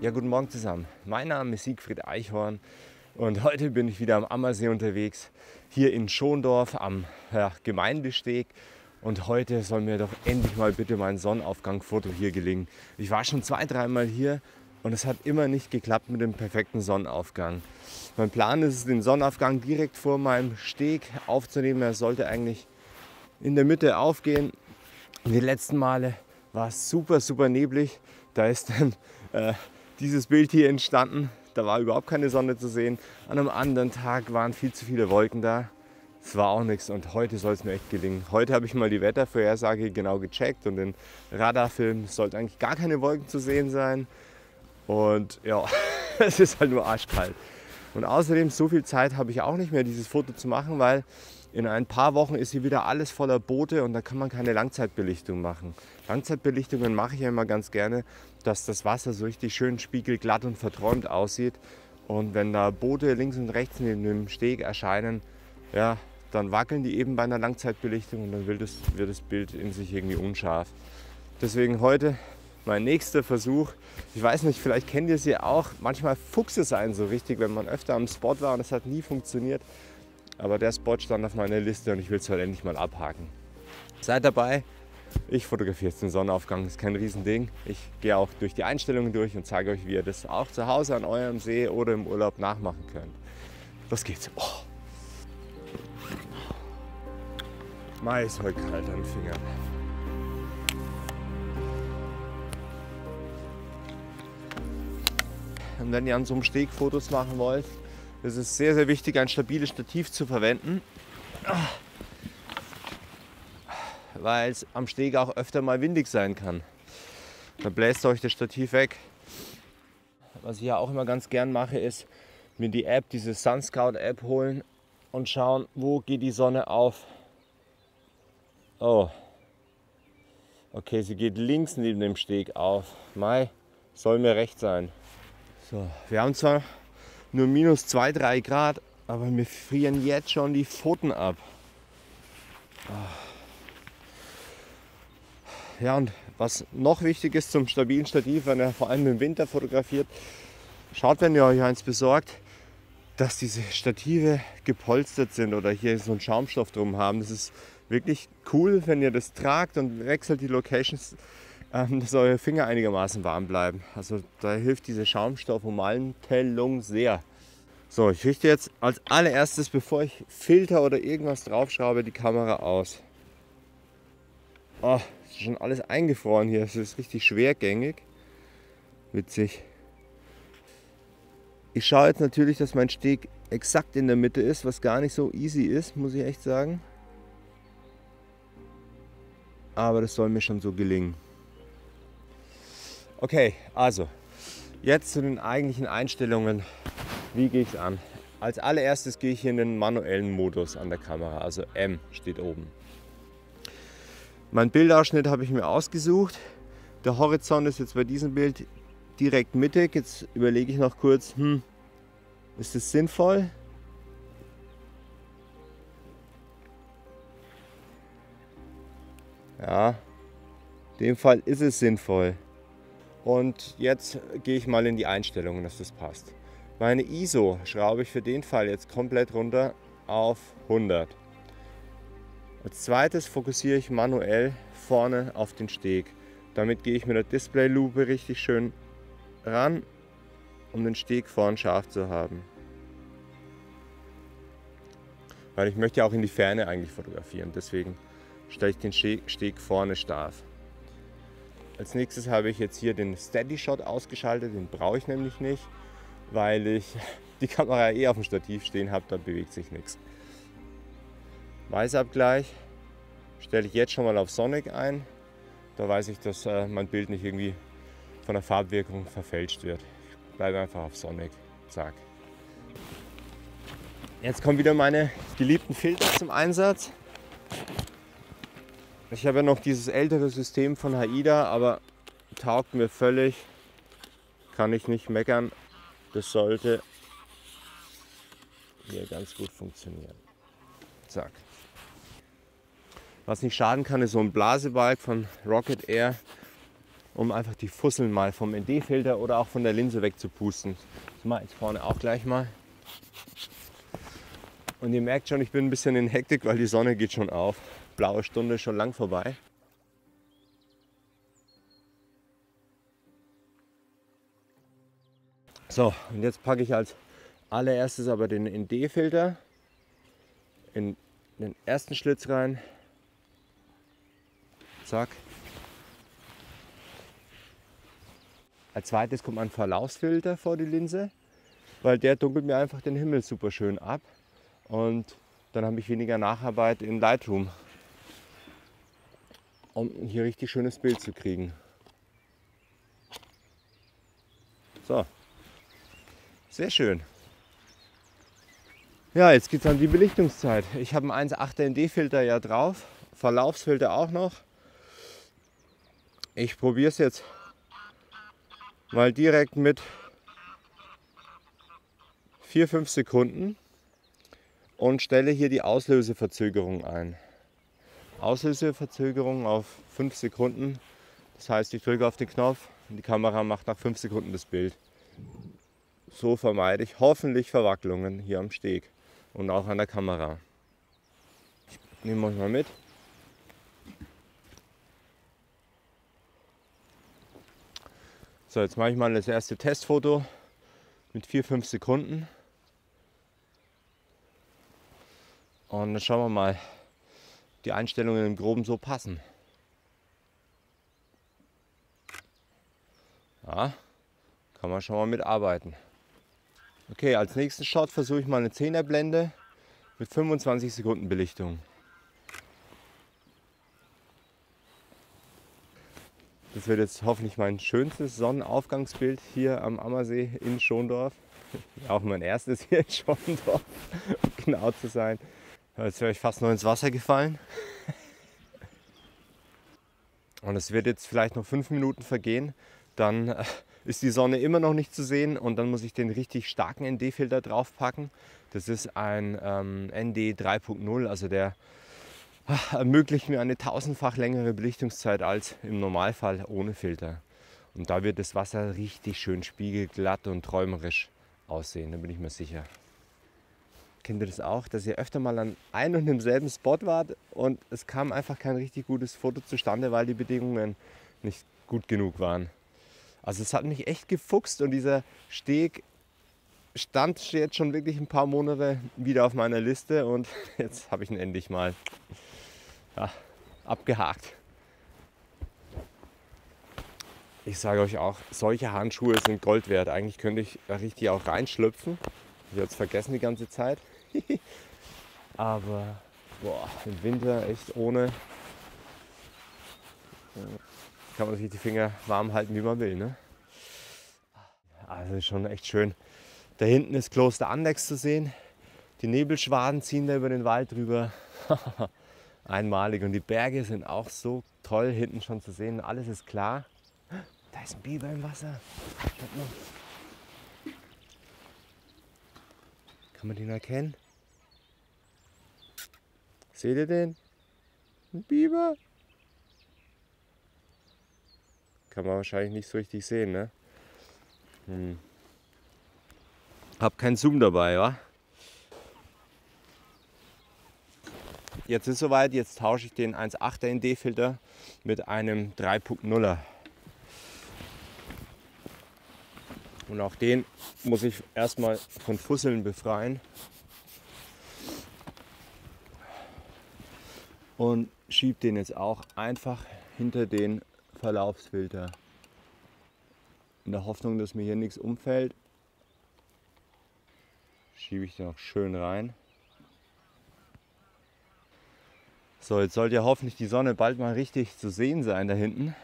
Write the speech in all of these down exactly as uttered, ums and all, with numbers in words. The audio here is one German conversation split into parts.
Ja, guten Morgen zusammen. Mein Name ist Siegfried Eichhorn und heute bin ich wieder am Ammersee unterwegs, hier in Schondorf am ja, Gemeindesteg. Und heute soll mir doch endlich mal bitte mein Sonnenaufgangfoto hier gelingen. Ich war schon zwei, dreimal hier und es hat immer nicht geklappt mit dem perfekten Sonnenaufgang. Mein Plan ist es, den Sonnenaufgang direkt vor meinem Steg aufzunehmen. Er sollte eigentlich in der Mitte aufgehen. Die letzten Male war es super, super neblig. Da ist dann äh, dieses Bild hier entstanden. Da war überhaupt keine Sonne zu sehen. An einem anderen Tag waren viel zu viele Wolken da. Es war auch nichts und heute soll es mir echt gelingen. Heute habe ich mal die Wettervorhersage genau gecheckt und den Radarfilm sollte eigentlich gar keine Wolken zu sehen sein. Und ja, es ist halt nur arschkalt. Und außerdem, so viel Zeit habe ich auch nicht mehr, dieses Foto zu machen, weil in ein paar Wochen ist hier wieder alles voller Boote und da kann man keine Langzeitbelichtung machen. Langzeitbelichtungen mache ich ja immer ganz gerne, dass das Wasser so richtig schön spiegelglatt und verträumt aussieht. Und wenn da Boote links und rechts neben dem Steg erscheinen, ja, dann wackeln die eben bei einer Langzeitbelichtung und dann wird das, wird das Bild in sich irgendwie unscharf. Deswegen heute mein nächster Versuch. Ich weiß nicht, vielleicht kennt ihr es ja auch. Manchmal fuchst es einen so richtig, wenn man öfter am Spot war und es hat nie funktioniert. Aber der Spot stand auf meiner Liste und ich will es heute endlich mal abhaken. Seid dabei. Ich fotografiere jetzt den Sonnenaufgang, das ist kein Riesending. Ich gehe auch durch die Einstellungen durch und zeige euch, wie ihr das auch zu Hause an eurem See oder im Urlaub nachmachen könnt. Los geht's. Oh. Mai ist heute kalt an den Fingern. Und wenn ihr an so einem Steg Fotos machen wollt, ist es sehr, sehr wichtig, ein stabiles Stativ zu verwenden, weil es am Steg auch öfter mal windig sein kann. Dann bläst euch das Stativ weg. Was ich ja auch immer ganz gern mache, ist mir die App, diese SunScout App holen und schauen, wo geht die Sonne auf. Oh, okay, sie geht links neben dem Steg auf. Mai, soll mir recht sein. So, wir haben zwar nur minus zwei, drei Grad, aber mir frieren jetzt schon die Pfoten ab. Ja, und was noch wichtig ist zum stabilen Stativ, wenn ihr vor allem im Winter fotografiert, schaut, wenn ihr euch eins besorgt, dass diese Stative gepolstert sind oder hier so einen Schaumstoff drum haben. Das ist wirklich cool, wenn ihr das tragt und wechselt die Locations, dass eure Finger einigermaßen warm bleiben. Also da hilft diese Schaumstoffummantelung sehr. So, ich richte jetzt als allererstes, bevor ich Filter oder irgendwas draufschraube, die Kamera aus. Oh, ist schon alles eingefroren hier. Es ist richtig schwergängig. Witzig. Ich schaue jetzt natürlich, dass mein Steg exakt in der Mitte ist, was gar nicht so easy ist, muss ich echt sagen. Aber das soll mir schon so gelingen. Okay, also jetzt zu den eigentlichen Einstellungen. Wie gehe ich es an? Als allererstes gehe ich hier in den manuellen Modus an der Kamera, also M steht oben. Mein Bildausschnitt habe ich mir ausgesucht. Der Horizont ist jetzt bei diesem Bild direkt mittig. Jetzt überlege ich noch kurz, hm, ist das sinnvoll? Ja, in dem Fall ist es sinnvoll. Und jetzt gehe ich mal in die Einstellungen, dass das passt. Meine I S O schraube ich für den Fall jetzt komplett runter auf hundert. Als zweites fokussiere ich manuell vorne auf den Steg. Damit gehe ich mit der Displaylupe richtig schön ran, um den Steg vorn scharf zu haben. Weil ich möchte ja auch in die Ferne eigentlich fotografieren, deswegen stelle ich den Steg vorne scharf. Als nächstes habe ich jetzt hier den Steady Shot ausgeschaltet, den brauche ich nämlich nicht, weil ich die Kamera eh auf dem Stativ stehen habe, da bewegt sich nichts. Weißabgleich stelle ich jetzt schon mal auf Sonic ein, da weiß ich, dass äh, mein Bild nicht irgendwie von der Farbwirkung verfälscht wird. Ich bleibe einfach auf Sonic, zack. Jetzt kommen wieder meine geliebten Filter zum Einsatz. Ich habe ja noch dieses ältere System von Haida, aber taugt mir völlig, kann ich nicht meckern. Das sollte hier ganz gut funktionieren. Zack. Was nicht schaden kann, ist so ein Blasebalg von Rocket Air. um einfach die Fusseln mal vom N D-Filter oder auch von der Linse wegzupusten. Das mache ich jetzt vorne auch gleich mal. Und ihr merkt schon, ich bin ein bisschen in Hektik, weil die Sonne geht schon auf. Blaue Stunde ist schon lang vorbei. So, und jetzt packe ich als allererstes aber den N D-Filter in den ersten Schlitz rein. Zack. Als zweites kommt ein Verlaufsfilter vor die Linse, weil der dunkelt mir einfach den Himmel super schön ab. Und dann habe ich weniger Nacharbeit in Lightroom, um hier richtig schönes Bild zu kriegen. So, sehr schön. Ja, jetzt geht es an die Belichtungszeit. Ich habe einen eins Komma acht N D-Filter ja drauf, Verlaufsfilter auch noch. Ich probiere es jetzt mal direkt mit vier, fünf Sekunden und stelle hier die Auslöseverzögerung ein. Auslöseverzögerung auf fünf Sekunden. Das heißt, ich drücke auf den Knopf und die Kamera macht nach fünf Sekunden das Bild. So vermeide ich hoffentlich Verwacklungen hier am Steg und auch an der Kamera. Ich nehme euch mal mit. So, jetzt mache ich mal das erste Testfoto mit vier, fünf Sekunden. Und dann schauen wir mal, die Einstellungen im Groben so passen. Ja, kann man schon mal mitarbeiten. Okay, als nächsten Shot versuche ich mal eine Zehner-Blende mit fünfundzwanzig Sekunden Belichtung. Das wird jetzt hoffentlich mein schönstes Sonnenaufgangsbild hier am Ammersee in Schondorf. Auch mein erstes hier in Schondorf, um genau zu sein. Jetzt wäre ich fast noch ins Wasser gefallen. Und es wird jetzt vielleicht noch fünf Minuten vergehen. Dann ist die Sonne immer noch nicht zu sehen und dann muss ich den richtig starken N D-Filter draufpacken. Das ist ein ähm, N D drei Punkt null, also der ermöglicht mir eine tausendfach längere Belichtungszeit als im Normalfall ohne Filter. Und da wird das Wasser richtig schön spiegelglatt und träumerisch aussehen, da bin ich mir sicher. Kennt ihr das auch, dass ihr öfter mal an einem und demselben Spot wart und es kam einfach kein richtig gutes Foto zustande, weil die Bedingungen nicht gut genug waren? Also es hat mich echt gefuchst und dieser Steg stand jetzt schon wirklich ein paar Monate wieder auf meiner Liste und jetzt habe ich ihn endlich mal ja, abgehakt. Ich sage euch auch, solche Handschuhe sind Gold wert. Eigentlich könnte ich richtig auch reinschlüpfen. Ich habe es vergessen die ganze Zeit. Aber boah, im Winter echt ohne kann man sich die Finger warm halten, wie man will. Ne? Also schon echt schön. Da hinten ist Kloster Andechs zu sehen. Die Nebelschwaden ziehen da über den Wald drüber. Einmalig. Und die Berge sind auch so toll hinten schon zu sehen. Alles ist klar. Da ist ein Biber im Wasser. Schaut mal. Kann man den erkennen? Seht ihr den? Ein Biber? Kann man wahrscheinlich nicht so richtig sehen, ne? Hm. Hab keinen Zoom dabei, wa? Jetzt ist soweit, jetzt tausche ich den eins Komma achter N D-Filter mit einem drei Punkt nuller. Und auch den muss ich erstmal von Fusseln befreien. Und schiebe den jetzt auch einfach hinter den Verlaufsfilter. In der Hoffnung, dass mir hier nichts umfällt, schiebe ich den noch schön rein. So, jetzt sollte ja hoffentlich die Sonne bald mal richtig zu sehen sein da hinten.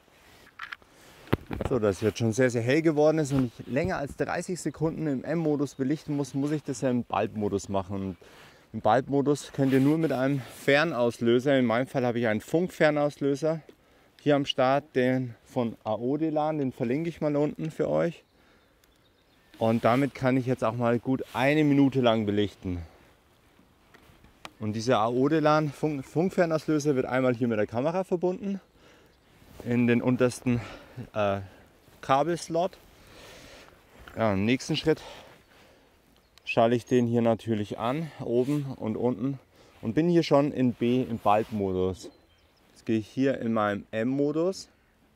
So, dass es jetzt schon sehr, sehr hell geworden ist und ich länger als dreißig Sekunden im M-Modus belichten muss, muss ich das ja im Bulb-Modus machen. Und im Bulb-Modus könnt ihr nur mit einem Fernauslöser, in meinem Fall habe ich einen Funkfernauslöser hier am Start, den von Aodelan, den verlinke ich mal unten für euch. Und damit kann ich jetzt auch mal gut eine Minute lang belichten. Und dieser Aodelan Funk Funkfernauslöser wird einmal hier mit der Kamera verbunden, in den untersten äh, Kabelslot. Ja, im nächsten Schritt schalte ich den hier natürlich an, oben und unten, und bin hier schon in B im Bulb-Modus. Jetzt gehe ich hier in meinem M-Modus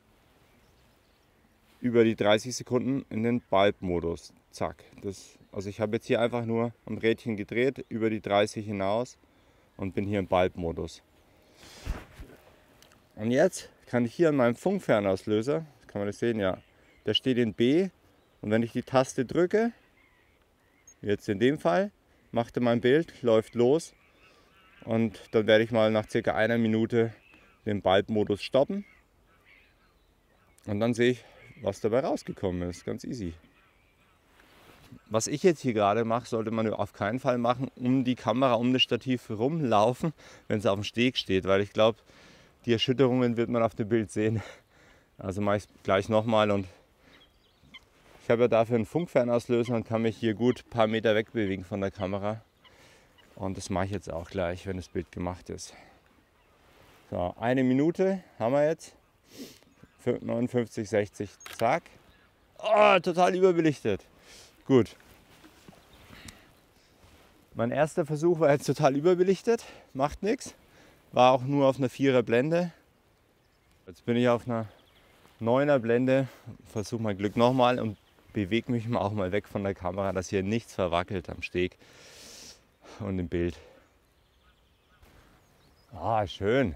über die dreißig Sekunden in den Bulb-Modus. Zack. Das, also ich habe jetzt hier einfach nur am Rädchen gedreht, über die dreißig hinaus und bin hier im Bulb-Modus. Und jetzt kann ich hier an meinem Funkfernauslöser, kann man das sehen, ja, der steht in B, und wenn ich die Taste drücke, jetzt in dem Fall, macht er mein Bild, läuft los, und dann werde ich mal nach circa einer Minute den Bulb-Modus stoppen und dann sehe ich, was dabei rausgekommen ist. Ganz easy. Was ich jetzt hier gerade mache, sollte man auf keinen Fall machen, um die Kamera, um das Stativ rumlaufen, wenn es auf dem Steg steht, weil ich glaube, die Erschütterungen wird man auf dem Bild sehen. Also mache ich es gleich nochmal, und ich habe ja dafür einen Funkfernauslöser und kann mich hier gut ein paar Meter wegbewegen von der Kamera. Und das mache ich jetzt auch gleich, wenn das Bild gemacht ist. So, eine Minute haben wir jetzt. neunundfünfzig, sechzig, zack. Oh, total überbelichtet. Gut. Mein erster Versuch war jetzt total überbelichtet. Macht nichts. War auch nur auf einer vierer Blende. Jetzt bin ich auf einer neuner Blende. Versuche mein Glück nochmal und bewege mich auch mal weg von der Kamera, dass hier nichts verwackelt am Steg und im Bild. Ah, schön.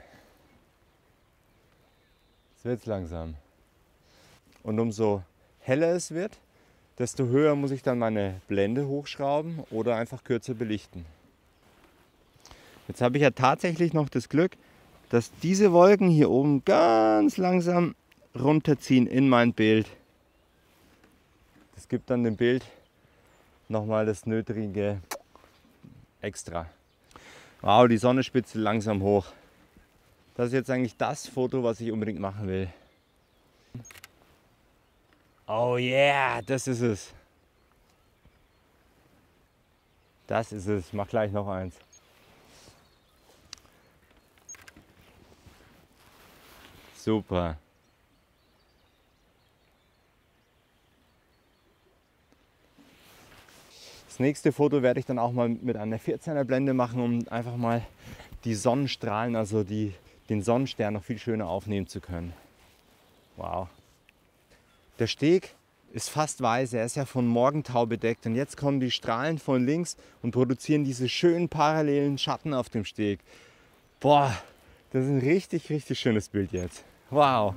Jetzt wird es langsam. Und umso heller es wird, desto höher muss ich dann meine Blende hochschrauben oder einfach kürzer belichten. Jetzt habe ich ja tatsächlich noch das Glück, dass diese Wolken hier oben ganz langsam runterziehen in mein Bild. Das gibt dann dem Bild nochmal das nötige Extra. Wow, die Sonne spitzt langsam hoch. Das ist jetzt eigentlich das Foto, was ich unbedingt machen will. Oh yeah, das ist es. Das ist es. Ich mach gleich noch eins. Super. Das nächste Foto werde ich dann auch mal mit einer vierzehner Blende machen, um einfach mal die Sonnenstrahlen, also die, den Sonnenstern noch viel schöner aufnehmen zu können. Wow. Der Steg ist fast weiß, er ist ja von Morgentau bedeckt, und jetzt kommen die Strahlen von links und produzieren diese schönen parallelen Schatten auf dem Steg. Boah, das ist ein richtig, richtig schönes Bild jetzt. Wow.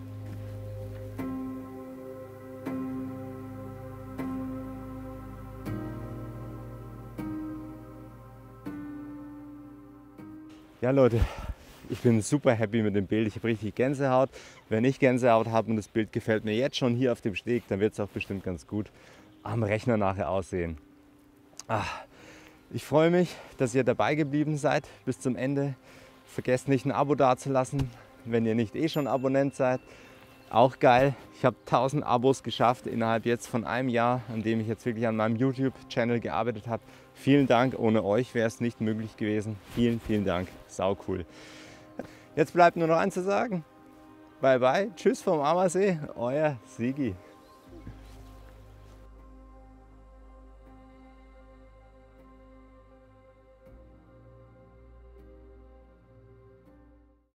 Ja Leute, ich bin super happy mit dem Bild. Ich habe richtig Gänsehaut. Wenn ich Gänsehaut habe und das Bild gefällt mir jetzt schon hier auf dem Steg, dann wird es auch bestimmt ganz gut am Rechner nachher aussehen. Ach, ich freue mich, dass ihr dabei geblieben seid bis zum Ende. Vergesst nicht, ein Abo dazulassen, wenn ihr nicht eh schon Abonnent seid. Auch geil, ich habe tausend Abos geschafft innerhalb jetzt von einem Jahr, an dem ich jetzt wirklich an meinem YouTube-Channel gearbeitet habe. Vielen Dank, ohne euch wäre es nicht möglich gewesen. Vielen, vielen Dank, sau cool. Jetzt bleibt nur noch eins zu sagen. Bye bye, tschüss vom Ammersee, euer Sigi.